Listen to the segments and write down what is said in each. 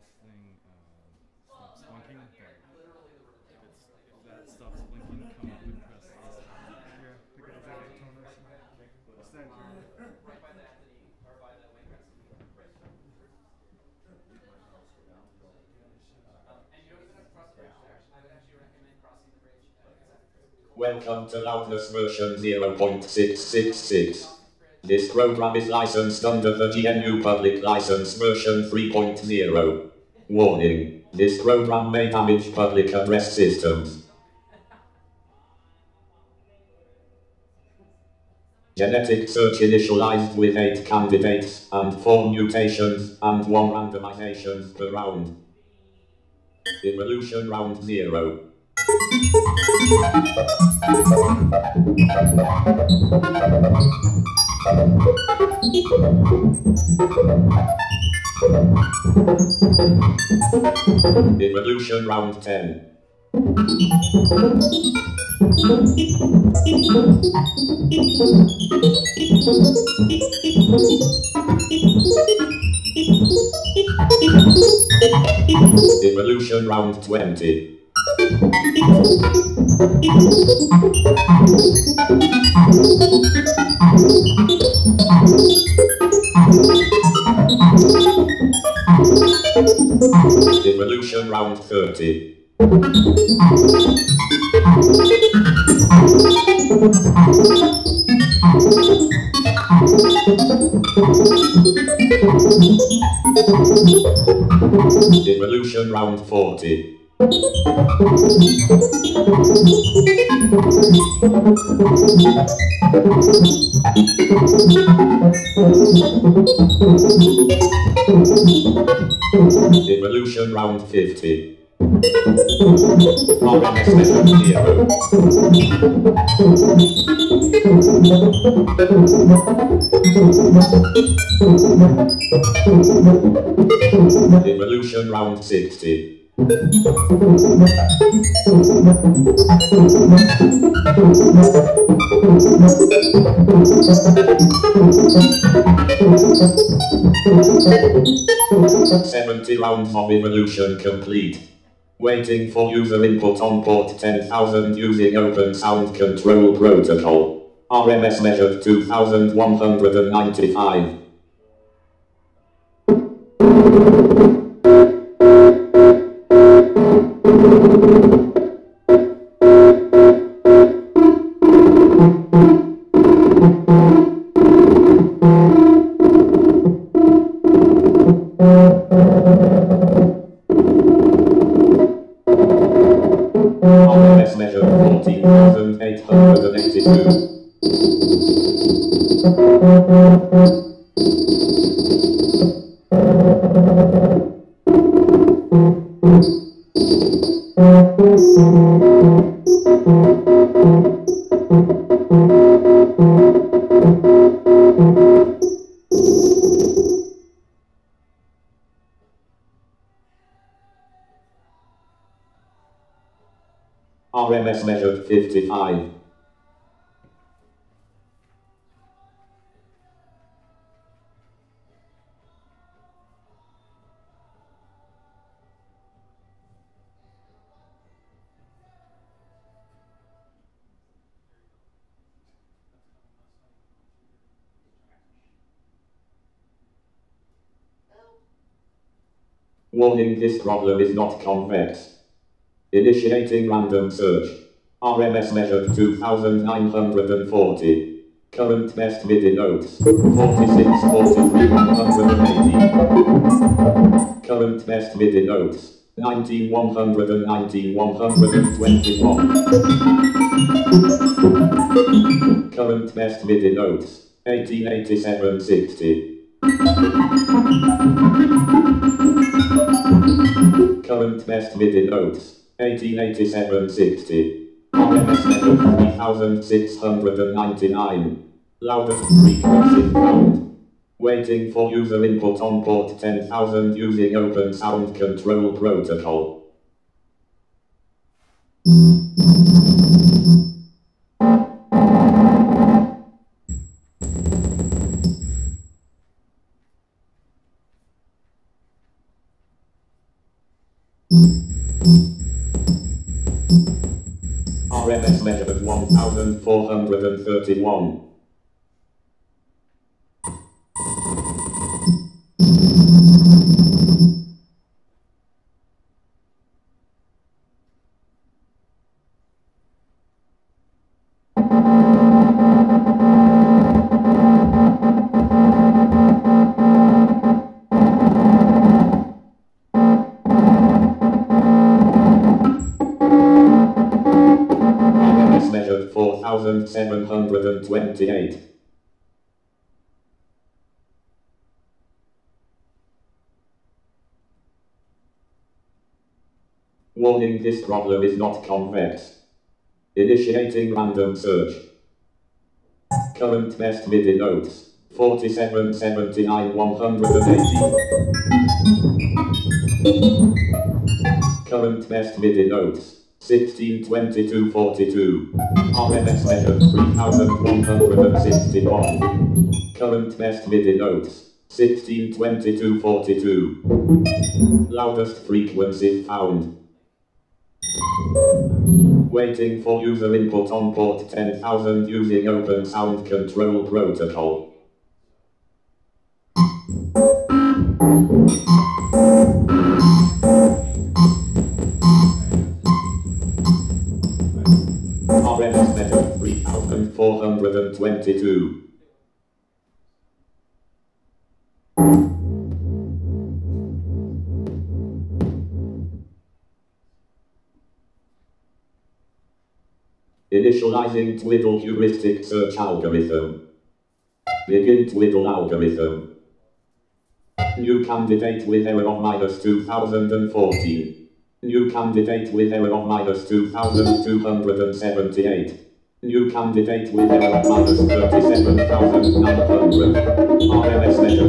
thing stops blinking, if that stops blinking, come up and press this. Yeah, pick up that toner. What's that? Welcome to Loudness version 0.666. This program is licensed under the GNU Public License version 3.0. Warning: this program may damage public address systems. Genetic search initialized with 8 candidates and 4 mutations and 1 randomization per round. Evolution round 0. Evolution round 10. Evolution round 20. Evolution round 30. Evolution round 40. Evolution round 50. RMS method 0. Evolution round 60. "70 rounds of evolution complete. Waiting for user input on port 10,000 using Open Sound Control Protocol. RMS measured 2195. RMS measured 14,882. RMS measured 55. Warning: this problem is not convex. Initiating random search. RMS measured 2940. Current best MIDI notes 46, 43, 180. Current best MIDI notes 19, 119, 121. Current best MIDI notes 1887, 60. Current best MIDI notes 1887, 60. RMS measured 3699. Loudest frequency found. Waiting for user input on port 10,000 using Open Sound Control Protocol. measured 1431. RMS measured 4728. Warning, this problem is not convex. Initiating random search. Current best MIDI notes 4779 180. Current best MIDI notes 1622 42. RMS measured 3161. Current best MIDI notes 1622 42. Loudest frequency found. Waiting for user input on port 10,000 using Open Sound Control Protocol. RMS measured 3422. Initializing Twiddle heuristic search algorithm. Begin Twiddle algorithm. New candidate with error of -2014. New candidate with error of -2278. New candidate with error of -37,900. RMS measured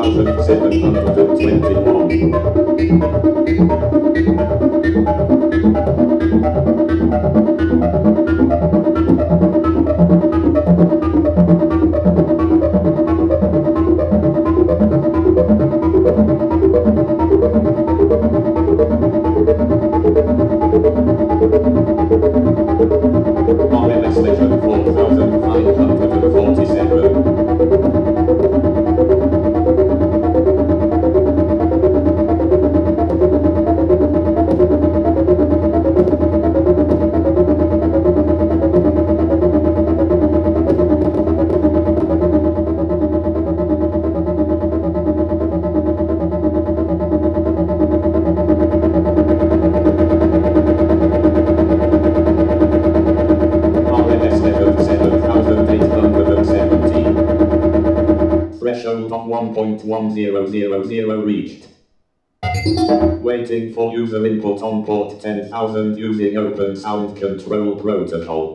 2047. RMS measured 4547. Threshold of 1.1000 reached. Waiting for user input on port 10,000 using Open Sound Control Protocol.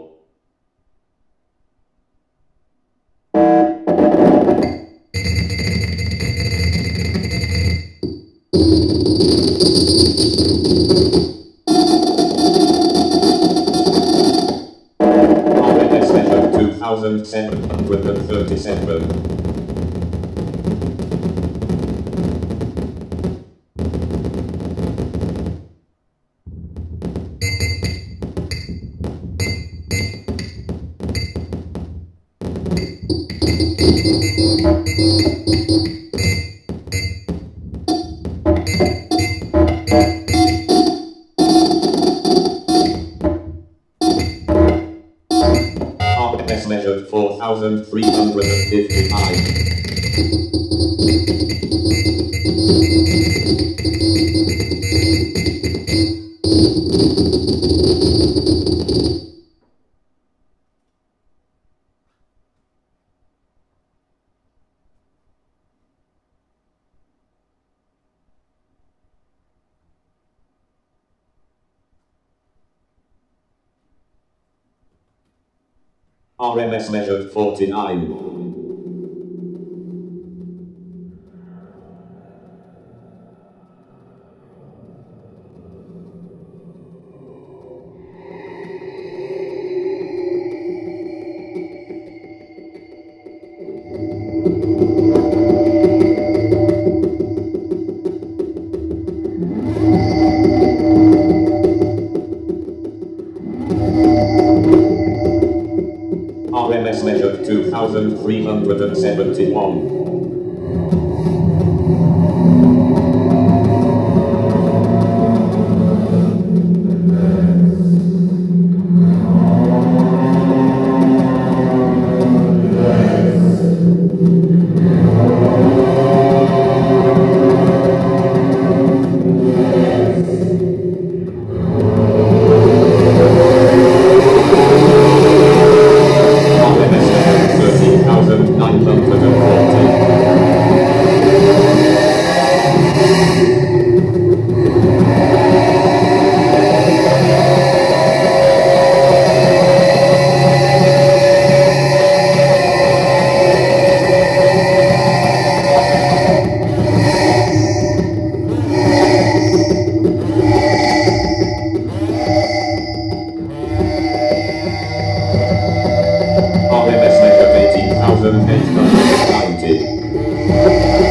RMS measured 2737. RMS measured 4,355. RMS measured 49. measured 2,371. RMS measured 18,890.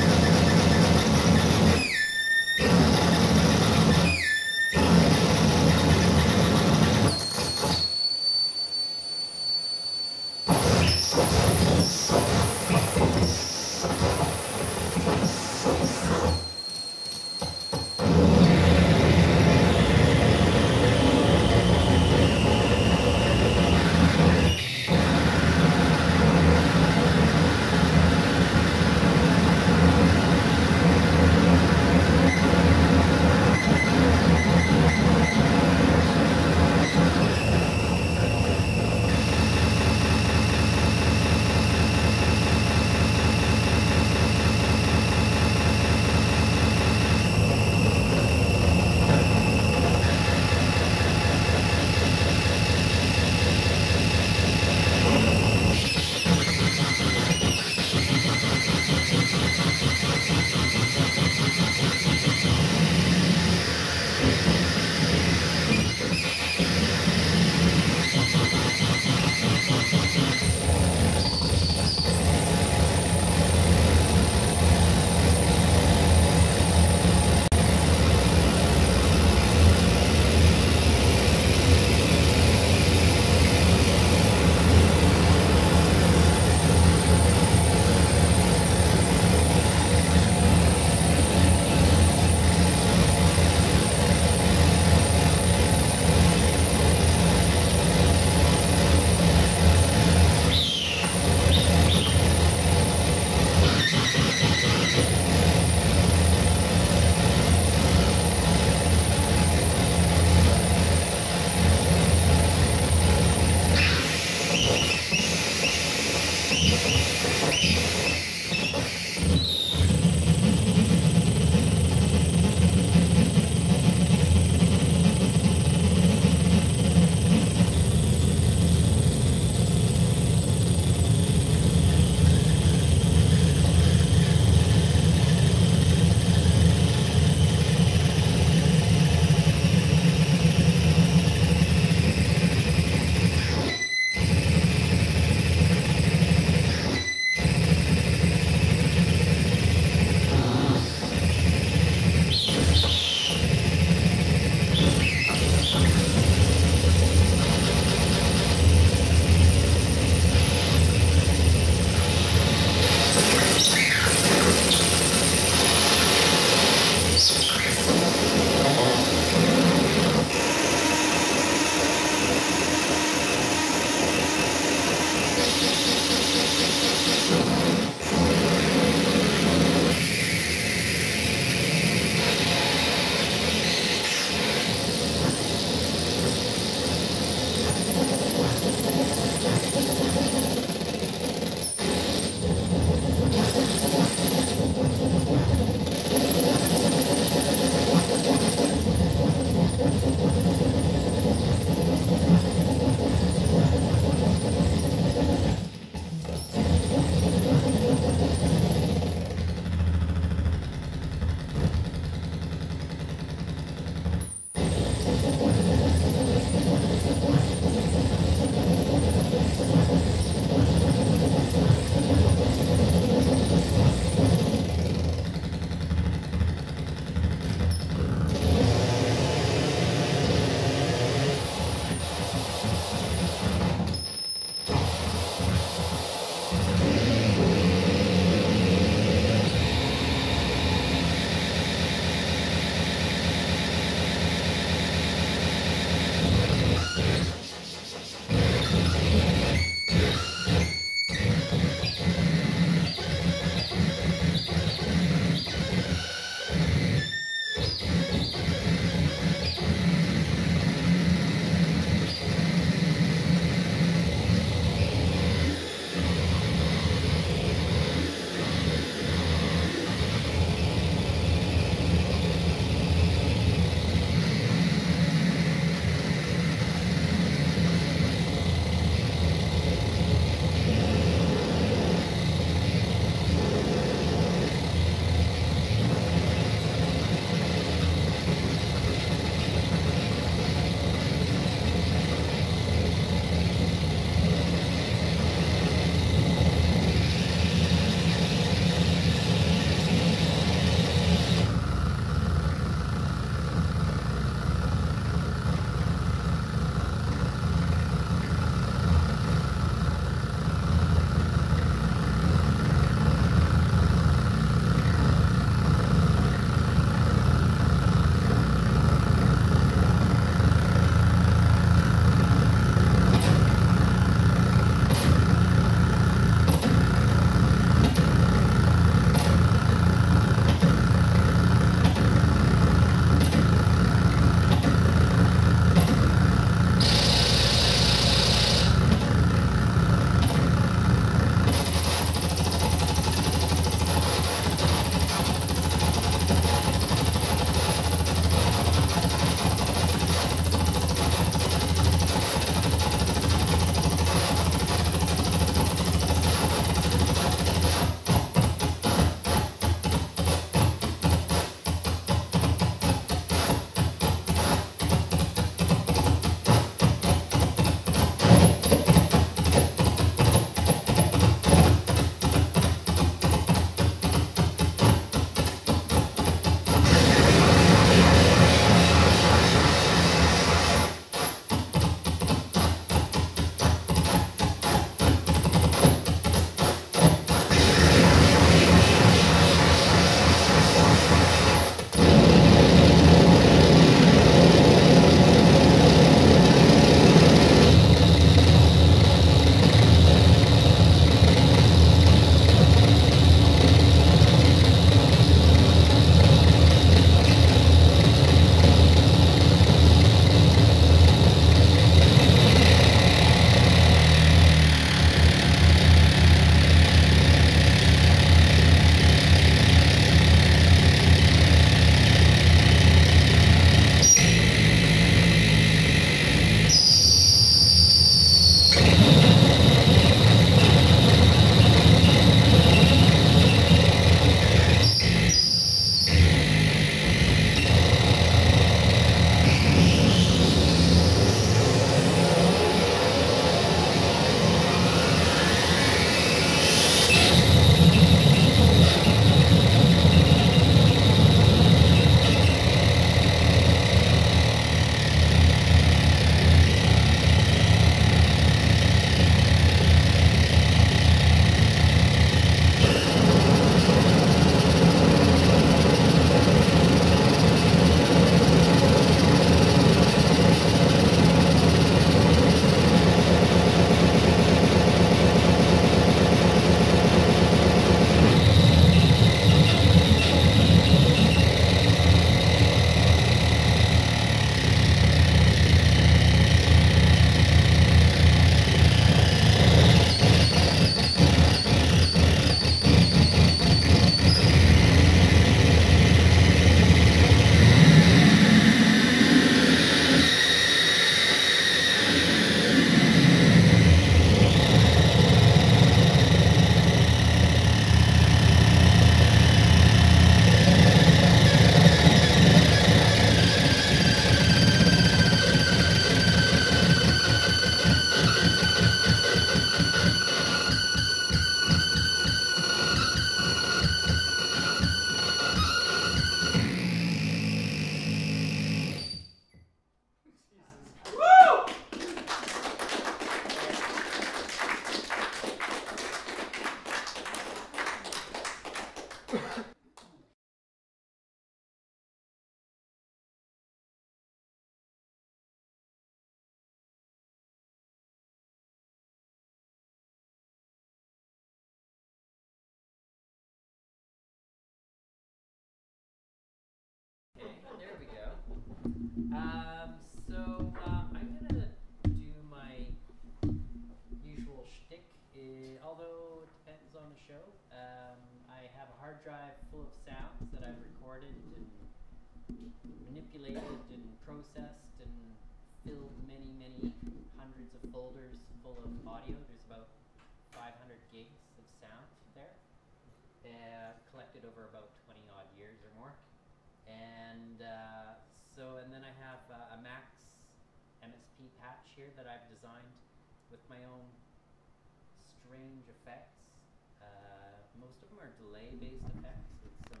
hard drive full of sounds that I've recorded and manipulated and processed and filled many, many hundreds of folders full of audio. There's about 500 gigs of sound there, collected over about 20 odd years or more. And and then I have a Max MSP patch here that I've designed with my own strange effects. Most of them are delay-based effects with some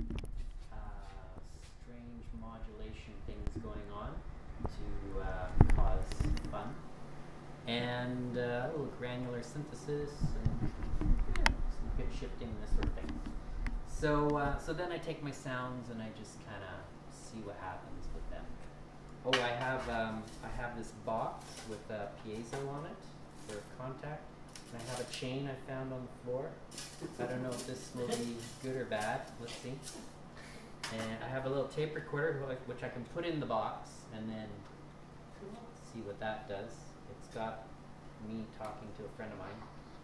strange modulation things going on to cause fun. And a little granular synthesis and some pitch shifting, this sort of thing. So then I take my sounds and I just kind of see what happens with them. Oh, I have this box with a piezo on it for contact. And I have a chain I found on the floor. I don't know if this will be good or bad. Let's see. And I have a little tape recorder which I can put in the box and then see what that does. It's got me talking to a friend of mine.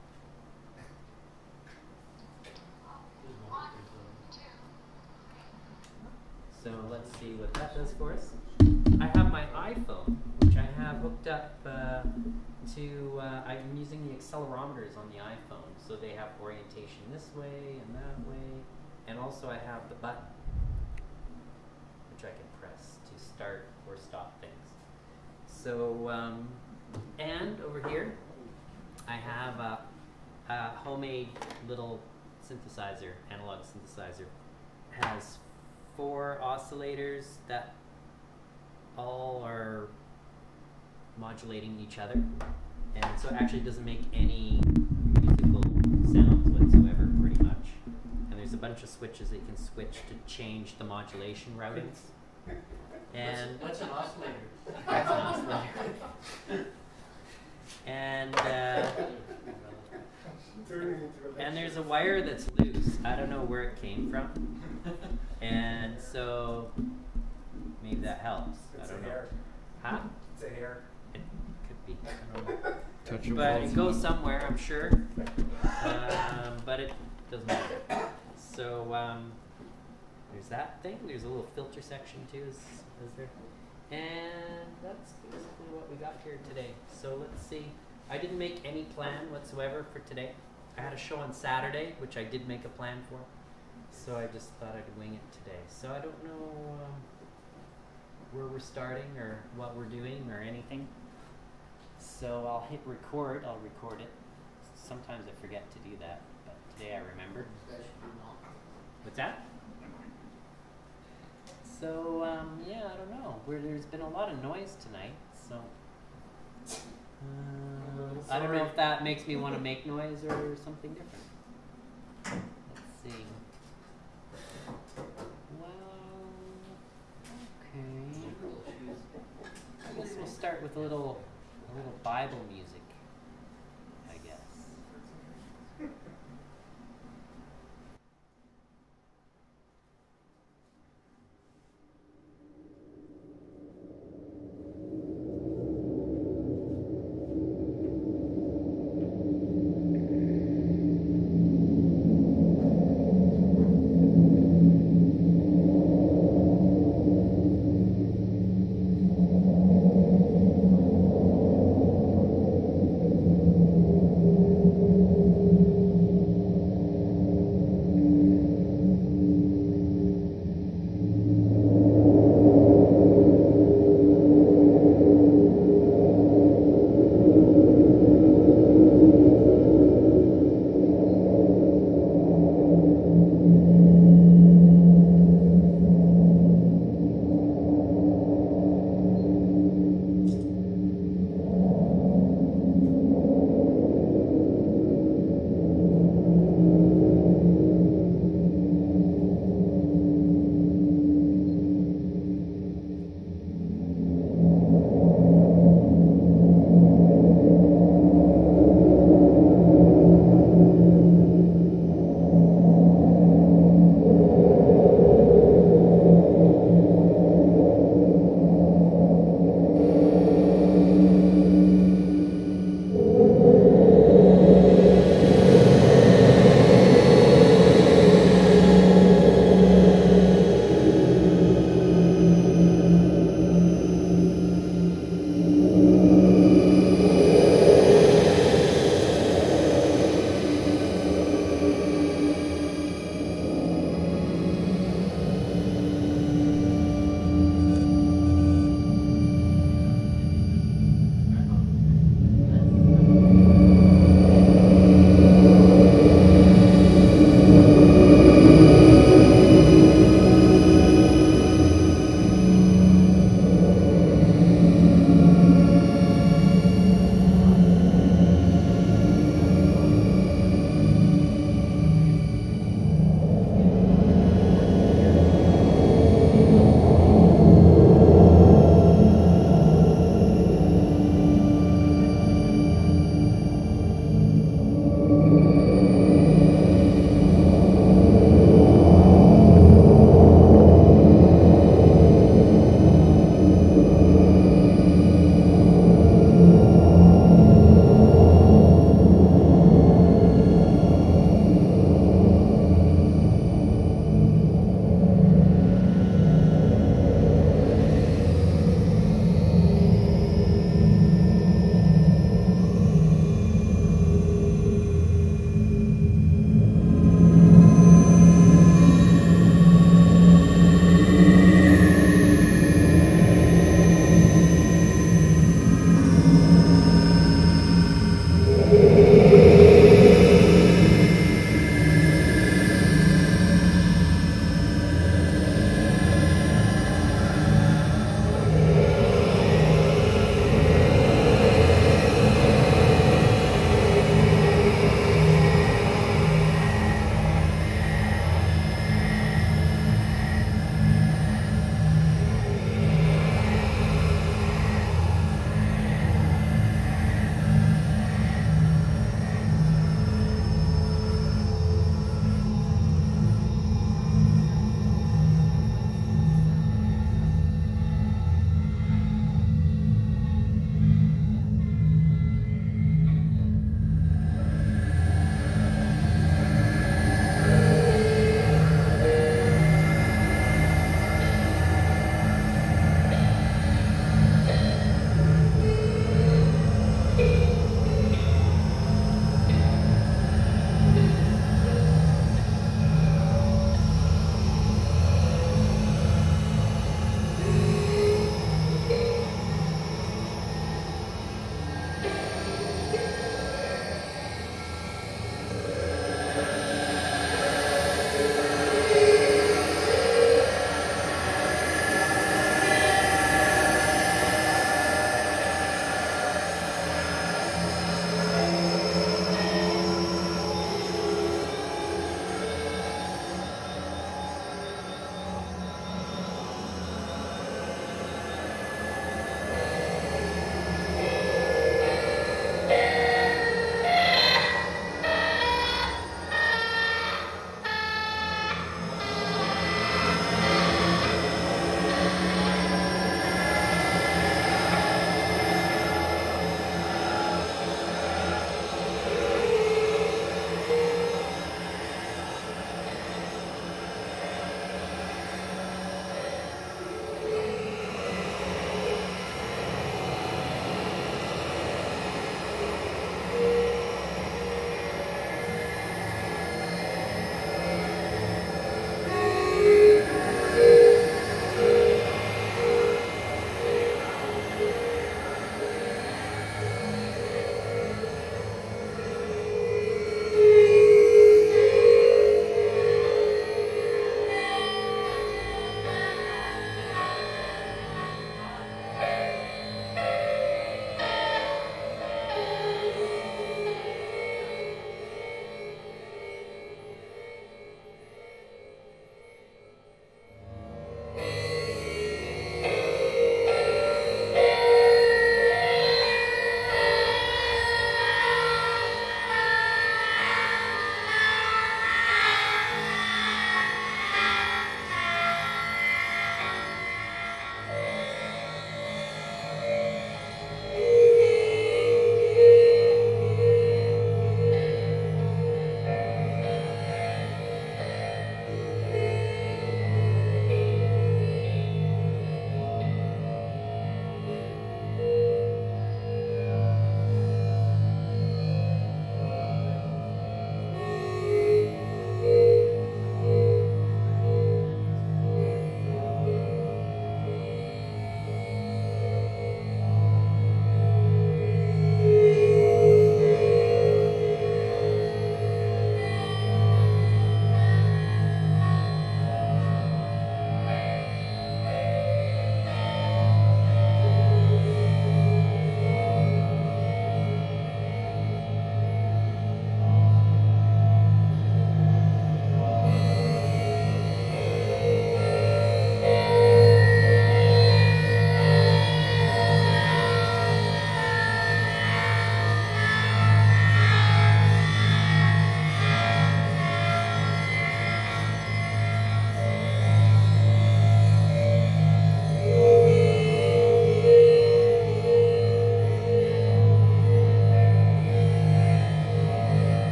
So let's see what that does for us. I have my iPhone, which I have hooked up to, I'm using the accelerometers on the iPhone, so they have orientation this way and that way, and also I have the button, which I can press to start or stop things. So, and over here, I have a homemade little synthesizer, analog synthesizer. It has 4 oscillators that all are modulating each other, and so it actually doesn't make any musical sounds whatsoever, pretty much. And there's a bunch of switches that you can switch to change the modulation routings. And what's an oscillator? That's an oscillator. And there's a wire that's loose. I don't know where it came from. And so maybe that helps. I don't know. Hair. Huh? It's a hair. It could be. I don't know. Touch your But balls it goes on. somewhere, I'm sure. But it doesn't matter. So there's that thing. There's a little filter section too, is there? And that's basically what we got here today. So let's see. I didn't make any plan whatsoever for today. I had a show on Saturday, which I did make a plan for. So I just thought I'd wing it today. So I don't know where we're starting or what we're doing or anything. So I'll hit record. I'll record it. Sometimes I forget to do that, but today I remembered. What's that? So yeah, I don't know. There's been a lot of noise tonight, so I don't know if that makes me want to make noise or something different. Let's see. Well, okay. I guess we'll start with a little Bible music, I guess.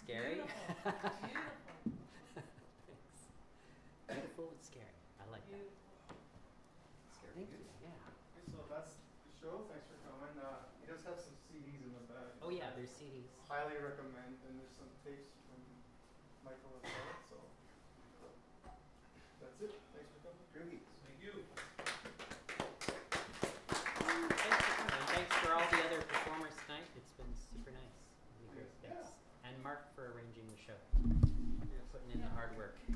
scary. Beautiful. Thanks. Beautiful and scary. I like that. Thank you. Yeah. So that's the show. Thanks for coming. He does have some CDs in the back. Oh yeah, there's CDs. Highly recommend, and there's some tapes from Michael as well. So that's it. Thanks for coming. Groovy. Thank you. Thanks for coming. And thanks for all the other performers tonight. It's been super nice. Really great. Thanks. And Mark for arranging the show. Yes, Putting in the hard work.